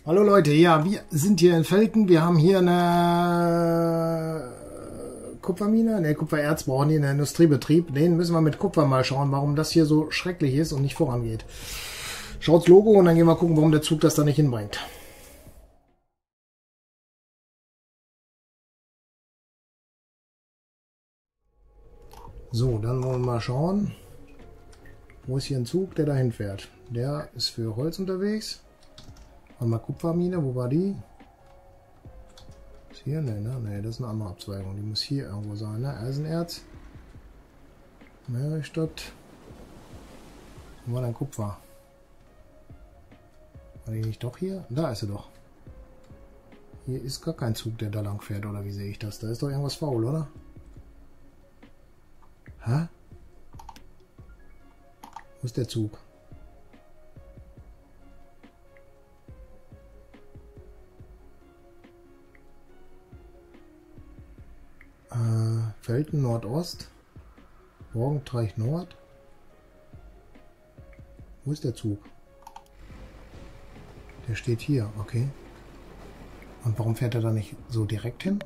Hallo Leute, ja, wir sind hier in Velten. Wir haben hier eine Kupfermine, ne, Kupfererz brauchen die in der Industriebetrieb. Den müssen wir mit Kupfer mal schauen, warum das hier so schrecklich ist und nicht vorangeht. Schaut's Logo und dann gehen wir gucken, warum der Zug das da nicht hinbringt. So, dann wollen wir mal schauen, wo ist hier ein Zug, der dahin fährt. Der ist für Holz unterwegs. Mal Kupfermine, wo war die? Ist hier? Ne, das ist eine andere Abzweigung. Die muss hier irgendwo sein, ne? Eisenerz. Meerestadt. Wo war dein Kupfer? War die nicht doch hier? Da ist sie doch. Hier ist gar kein Zug, der da lang fährt, oder wie sehe ich das? Da ist doch irgendwas faul, oder? Hä? Wo ist der Zug? Velten Nordost. Morgenteich Nord. Wo ist der Zug? Der steht hier, okay. Und warum fährt er da nicht so direkt hin?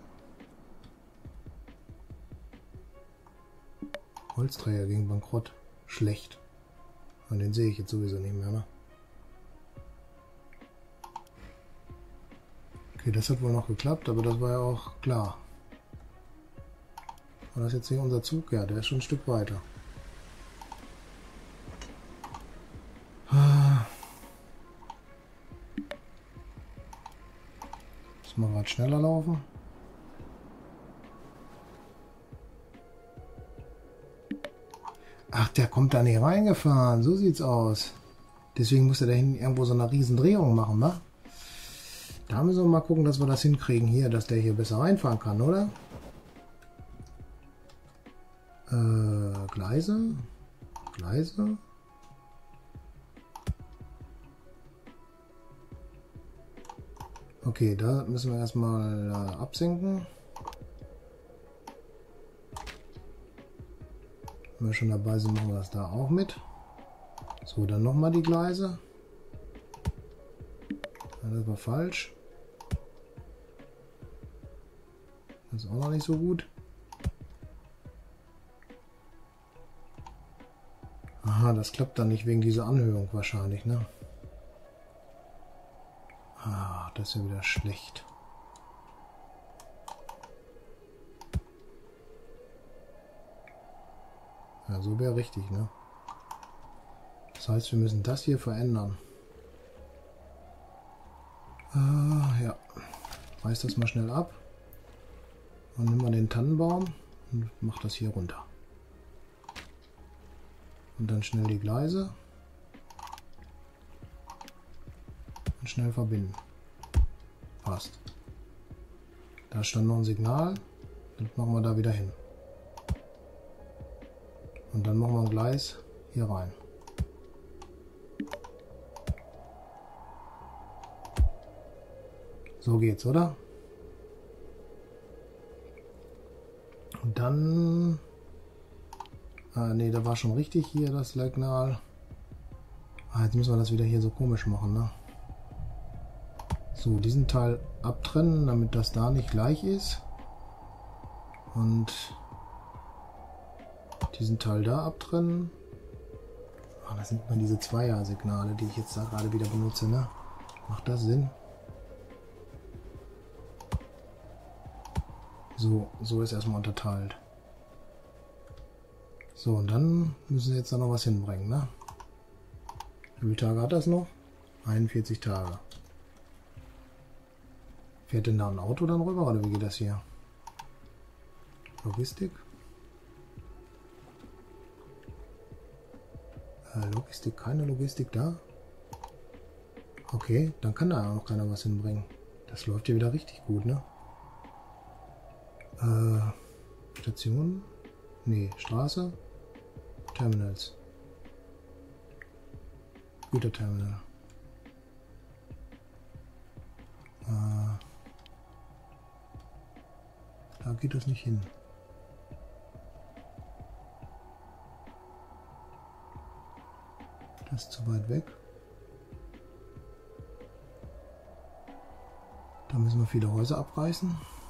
Holzträger gegen Bankrott. Schlecht. Und den sehe ich jetzt sowieso nicht mehr, ne? Okay, das hat wohl noch geklappt, aber das war ja auch klar. War das jetzt hier unser Zug? Ja, der ist schon ein Stück weiter. Müssen wir gerade schneller laufen. Ach, der kommt da nicht reingefahren. So sieht's aus. Deswegen muss er da hinten irgendwo so eine riesen Drehung machen, wa? Da müssen wir mal gucken, dass wir das hinkriegen hier, dass der hier besser reinfahren kann, oder? Gleise. Gleise. Okay, da müssen wir erstmal absenken. Wenn wir schon dabei sind, machen wir das da auch mit. So, dann nochmal die Gleise. Ja, das war falsch. Das ist auch noch nicht so gut. Aha, das klappt dann nicht wegen dieser Anhöhung wahrscheinlich, ne? Ah, das ist ja wieder schlecht. Ja, so wäre richtig, ne? Das heißt, wir müssen das hier verändern. Ja. Reiß das mal schnell ab. Und nimm mal den Tannenbaum und mach das hier runter. Und dann schnell die Gleise. Und schnell verbinden. Passt. Da stand noch ein Signal. Das machen wir da wieder hin. Und dann machen wir ein Gleis hier rein. So geht's, oder? Und dann... ne, da war schon richtig hier das Signal. Jetzt müssen wir das wieder hier so komisch machen, ne? So, diesen Teil abtrennen, damit das da nicht gleich ist. Und diesen Teil da abtrennen. Das sind mal diese Zweier-Signale, die ich jetzt da gerade wieder benutze, ne? Macht das Sinn? So ist erstmal unterteilt. So, und dann müssen wir jetzt da noch was hinbringen, ne? Wie viele Tage hat das noch? 41 Tage. Fährt denn da ein Auto dann rüber oder wie geht das hier? Logistik? Logistik, keine Logistik da? Okay, dann kann da auch noch keiner was hinbringen. Das läuft hier wieder richtig gut, ne? Station? Nee, Straße? Terminals. Güterterminal. Da geht das nicht hin. Das ist zu weit weg. Da müssen wir viele Häuser abreißen.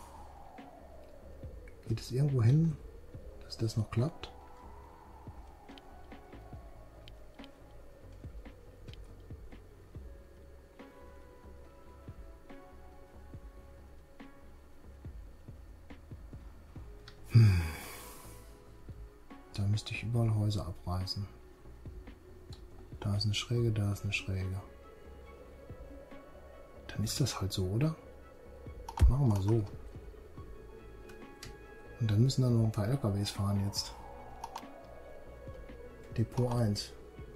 Geht es irgendwo hin, dass das noch klappt? Da müsste ich überall Häuser abreißen. Da ist eine Schräge, da ist eine Schräge. Dann ist das halt so, oder? Machen wir so. Und dann müssen da noch ein paar LKWs fahren jetzt. Depot 1.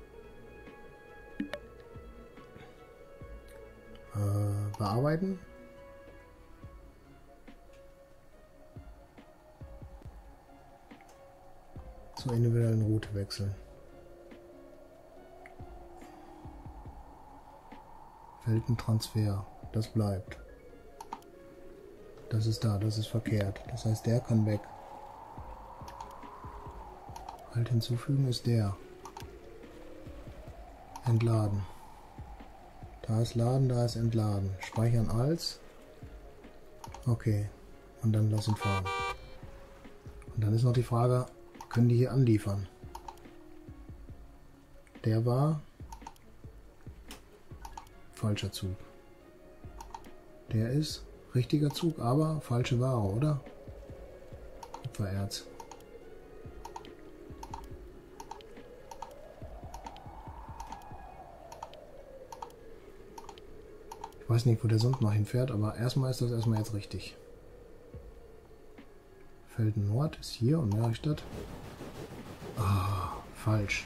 Bearbeiten. Zur individuellen Route wechseln. Feldentransfer. Das bleibt. Das ist da, das ist verkehrt. Das heißt, der kann weg. Halt hinzufügen ist der. Entladen. Da ist Laden, da ist Entladen. Speichern als. Okay. Und dann lass ihn fahren. Und dann ist noch die Frage, können die hier anliefern? Der war falscher Zug. Der ist richtiger Zug, aber falsche Ware, oder? Kupfererz. Ich weiß nicht, wo der sonst noch hinfährt, aber erstmal ist das erstmal jetzt richtig. Felden Nord ist hier und Merrichstadt. Ah, falsch.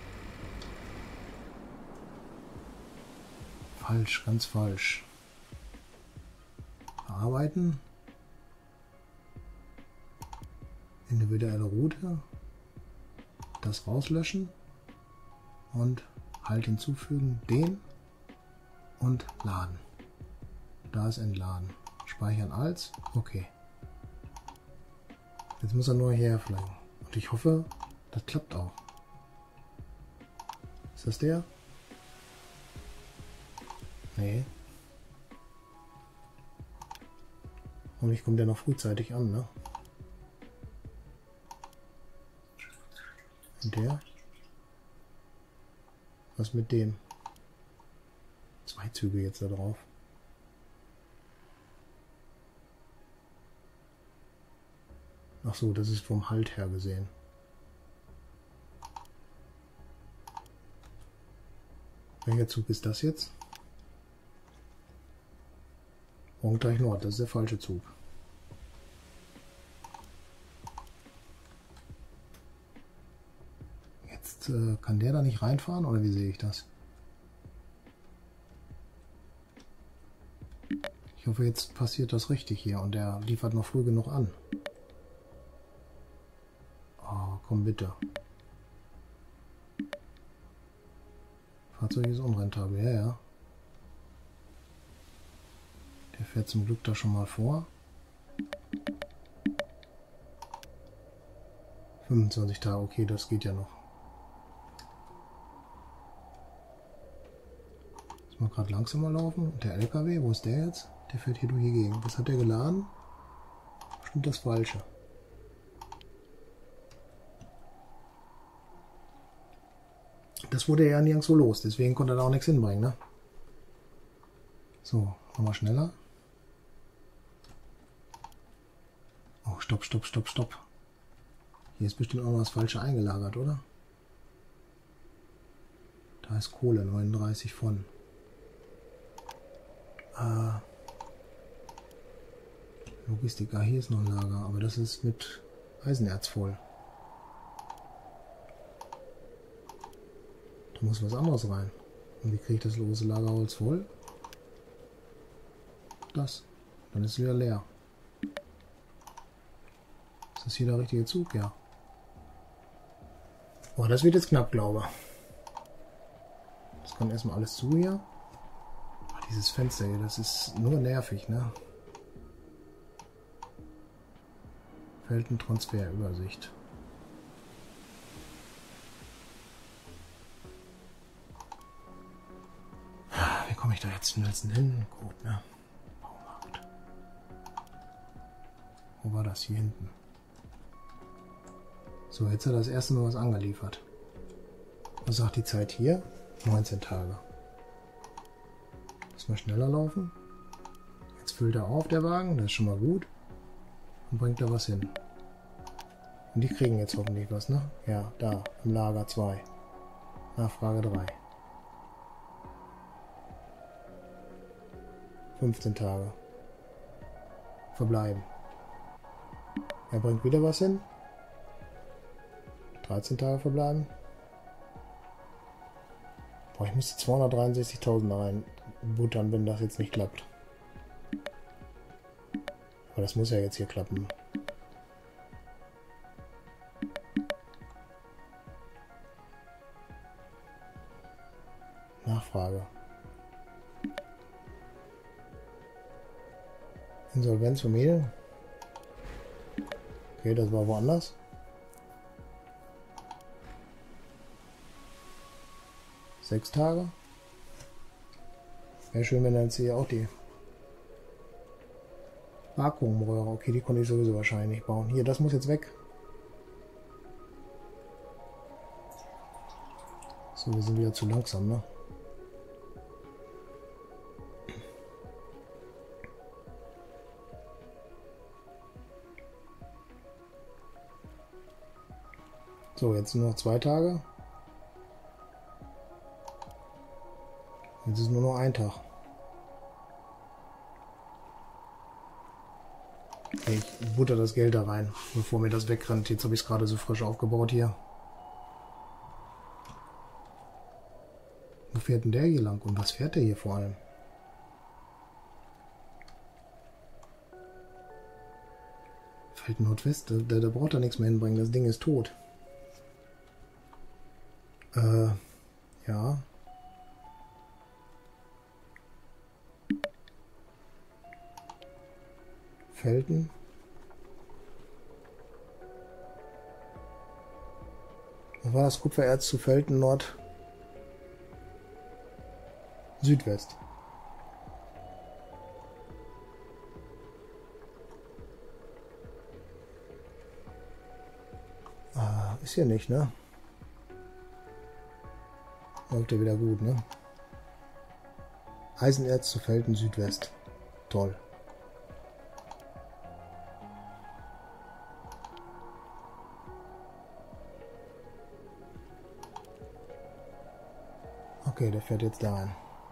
Falsch, ganz falsch. Bearbeiten. Individuelle Route. Das rauslöschen. Und halt hinzufügen. Den. Und laden. Da ist entladen. Speichern als. Okay. Jetzt muss er nur hierher fliegen. Und ich hoffe, das klappt auch. Ist das der? Nee. Hoffentlich kommt der noch frühzeitig an, ne? Und der? Was mit dem? 2 Züge jetzt da drauf. Ach so, das ist vom Halt her gesehen. Welcher Zug ist das jetzt? Morgentreich Nord, das ist der falsche Zug. Jetzt kann der da nicht reinfahren, oder wie sehe ich das? Ich hoffe, jetzt passiert das richtig hier und der liefert noch früh genug an. Oh, komm bitte. Fahrzeug ist unrentabel, ja, ja. Der fährt zum Glück da schon mal vor. 25 Tage, okay, das geht ja noch. Muss mal gerade langsamer laufen. Und der LKW, wo ist der jetzt? Der fährt hier durch die Gegend. Was hat der geladen? Stimmt das Falsche. Das wurde ja nirgendwo los, deswegen konnte er da auch nichts hinbringen, ne? So, nochmal schneller. Oh, stopp, stopp, stopp, stopp. Hier ist bestimmt auch noch was Falsche eingelagert, oder? Da ist Kohle, 39 von. Logistik, ah, hier ist noch ein Lager, aber das ist mit Eisenerz voll. Da muss was anderes rein. Und wie kriege ich das lose Lagerholz voll? Das. Dann ist es wieder leer. Ist das hier der richtige Zug? Ja. Oh, das wird jetzt knapp, glaube ich. Das kommt erstmal alles zu hier. Ach, dieses Fenster hier, das ist nur nervig, ne? Feldentransferübersicht. Wie komme ich da jetzt schnellsten hin? Gut, ne? Baumarkt. Wo war das? Hier hinten. So, jetzt hat er das erste Mal was angeliefert. Was sagt die Zeit hier? 19 Tage. Müssen wir schneller laufen. Jetzt füllt er auf, der Wagen. Das ist schon mal gut. Und bringt da was hin. Und die kriegen jetzt hoffentlich was, ne? Ja, da, im Lager 2. Nachfrage 3. 15 Tage. Verbleiben. Er bringt wieder was hin. 13 Tage verbleiben. Boah, ich müsste 263.000 da rein buttern, wenn das jetzt nicht klappt. Aber das muss ja jetzt hier klappen. Nachfrage. Insolvenz Familie. Okay, das war woanders. Sechs Tage. Wäre schön, wenn dann jetzt hier auch die Vakuumröhre. Okay, die konnte ich sowieso wahrscheinlich nicht bauen. Hier, das muss jetzt weg. So, wir sind wieder zu langsam, ne? So, jetzt nur noch 2 Tage. Jetzt ist nur noch ein Tag. Okay, ich butter das Geld da rein, bevor mir das wegrennt. Jetzt habe ich es gerade so frisch aufgebaut hier. Wo fährt denn der hier lang? Und was fährt der hier vor allem? Feld Nordwest, da braucht er nichts mehr hinbringen. Das Ding ist tot. Ja. Felden. Was war das? Kupfererz zu Felden Nord Südwest. Ist hier nicht, ne? Läuft ja wieder gut, ne? Eisenerz zu Felden Südwest. Toll. Okay, der fährt jetzt da rein.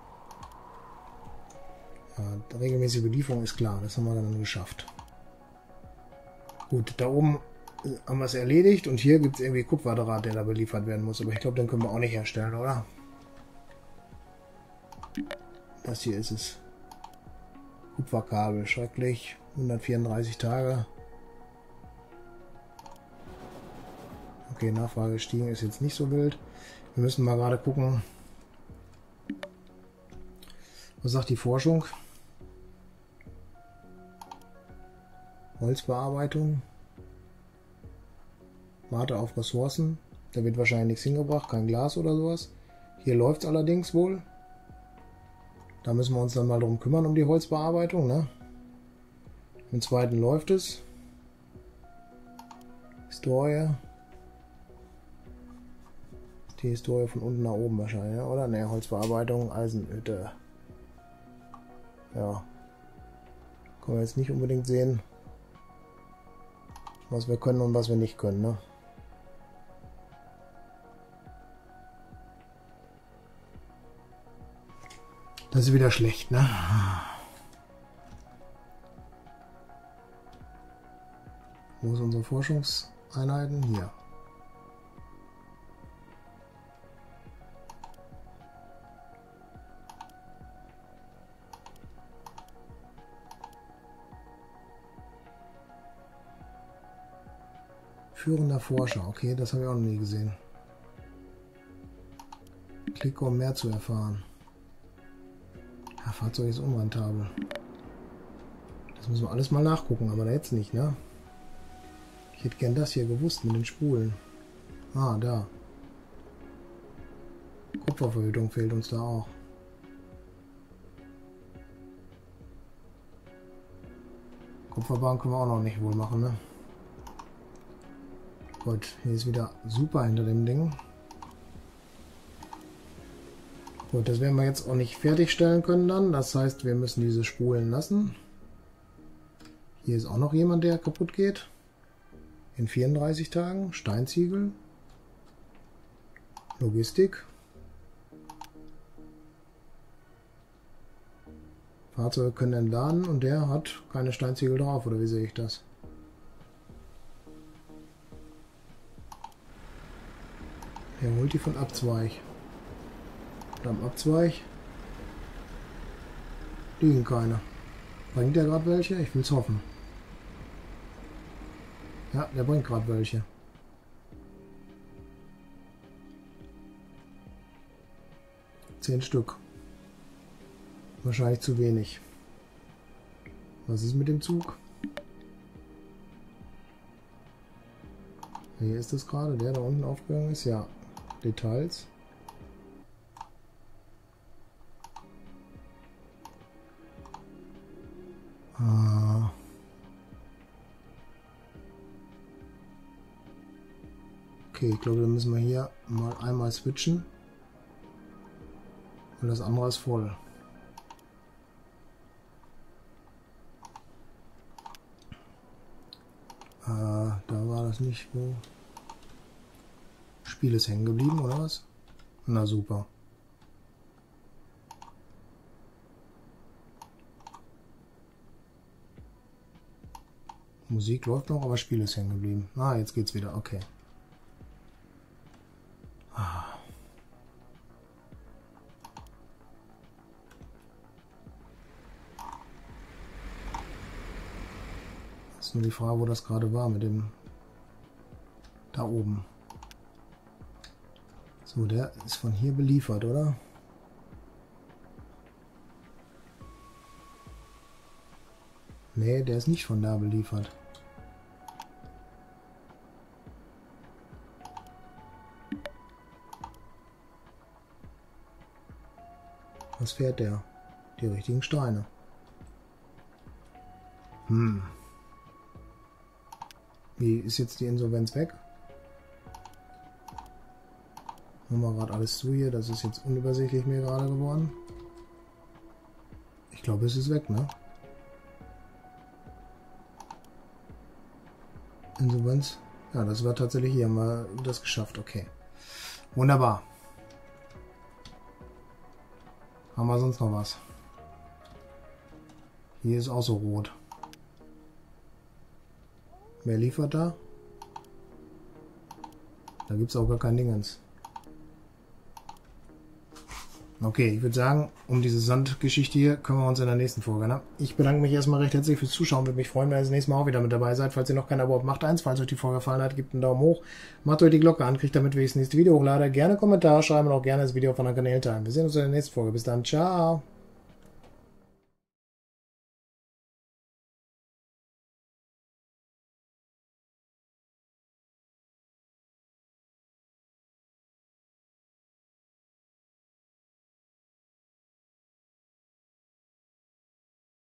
Ja, regelmäßige Belieferung ist klar, das haben wir dann geschafft. Gut, da oben haben wir es erledigt und hier gibt es irgendwie Kupferdraht, der da beliefert werden muss. Aber ich glaube, den können wir auch nicht herstellen, oder? Das hier ist es. Kupferkabel, schrecklich. 134 Tage. Okay, Nachfrage gestiegen, ist jetzt nicht so wild. Wir müssen mal gerade gucken. Was sagt die Forschung? Holzbearbeitung. Warte auf Ressourcen. Da wird wahrscheinlich nichts hingebracht, kein Glas oder sowas. Hier läuft es allerdings wohl. Da müssen wir uns dann mal drum kümmern, um die Holzbearbeitung, ne? Im zweiten läuft es. Historie. Die Historie von unten nach oben wahrscheinlich, oder? Ne, Holzbearbeitung, Eisenhütte. Ja. Können wir jetzt nicht unbedingt sehen, was wir können und was wir nicht können, ne? Das ist wieder schlecht, ne? Wo sind unsere Forschungseinheiten? Hier. Führender Forscher. Okay, das habe ich auch noch nie gesehen. Klicke, um mehr zu erfahren. Ja, Fahrzeug ist unrentabel. Das müssen wir alles mal nachgucken, aber jetzt nicht, ne? Ich hätte gern das hier gewusst mit den Spulen. Ah, da. Kupferverhütung fehlt uns da auch. Kupferbahn können wir auch noch nicht wohl machen, ne? Gut, hier ist wieder super hinter dem Ding. Gut, das werden wir jetzt auch nicht fertigstellen können dann. Das heißt, wir müssen diese spulen lassen. Hier ist auch noch jemand, der kaputt geht. In 34 Tagen. Steinziegel. Logistik. Fahrzeuge können entladen und der hat keine Steinziegel drauf, oder wie sehe ich das? Er holt die von Abzweig. Und am Abzweig liegen keine. Bringt der gerade welche? Ich will es hoffen. Ja, der bringt gerade welche. Zehn Stück. Wahrscheinlich zu wenig. Was ist mit dem Zug? Hier ist es gerade, der da unten aufgegangen ist. Ja, Details. Okay, ich glaube, dann müssen wir hier mal einmal switchen. Und das andere ist voll. Da war das nicht, wo... Spiel ist hängen geblieben, oder was? Na super. Musik läuft noch, aber Spiel ist hängen geblieben. Ah, jetzt geht's wieder, okay. Ist nur die Frage, wo das gerade war mit dem da oben. So, der ist von hier beliefert, oder? Nee, der ist nicht von da beliefert. Was fährt der? Die richtigen Steine. Wie ist jetzt die Insolvenz weg? Machen wir gerade alles zu hier. Das ist jetzt unübersichtlich mir gerade geworden. Ich glaube, es ist weg, ne? Insolvenz. Ja, das war tatsächlich hier. Haben wir das geschafft. Okay. Wunderbar. Haben wir sonst noch was? Hier ist auch so rot. Wer liefert da? Da gibt es auch gar kein Dingens. Okay, ich würde sagen, um diese Sandgeschichte hier kümmern wir uns in der nächsten Folge. Ne? Ich bedanke mich erstmal recht herzlich fürs Zuschauen. Würde mich freuen, wenn ihr das nächste Mal auch wieder mit dabei seid. Falls ihr noch kein Abo habt, macht eins. Falls euch die Folge gefallen hat, gebt einen Daumen hoch. Macht euch die Glocke an, kriegt damit, wenn ich das nächste Video hochlade. Gerne Kommentare schreiben und auch gerne das Video von den Kanälen teilen. Wir sehen uns in der nächsten Folge. Bis dann. Ciao.